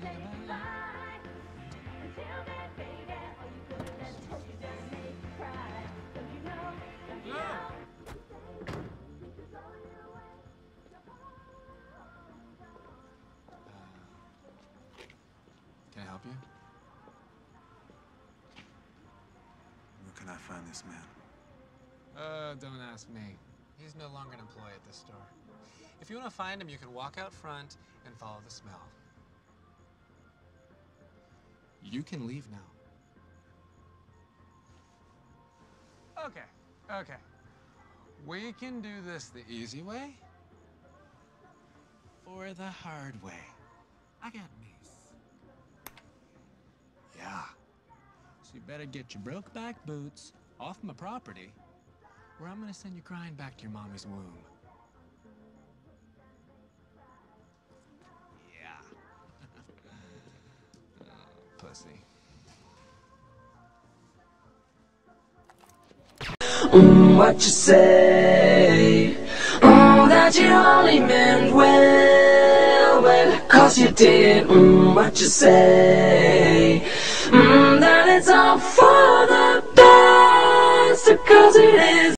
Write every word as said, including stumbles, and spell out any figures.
Can I help you? Where can I find this man? Uh, don't ask me. He's no longer an employee at this store. If you want to find him, you can walk out front and follow the smell. You can leave now. Okay, okay. We can do this the easy way or the hard way. I got mace. Yeah. So you better get your broke-back boots off my property, or I'm gonna send you crying back to your mommy's womb. Yeah. Oh, pussy. Mm, what you say? Mm, that you only meant well, well, cause you did. Mm, what you say? Mm, that it's all for the best, cause it is.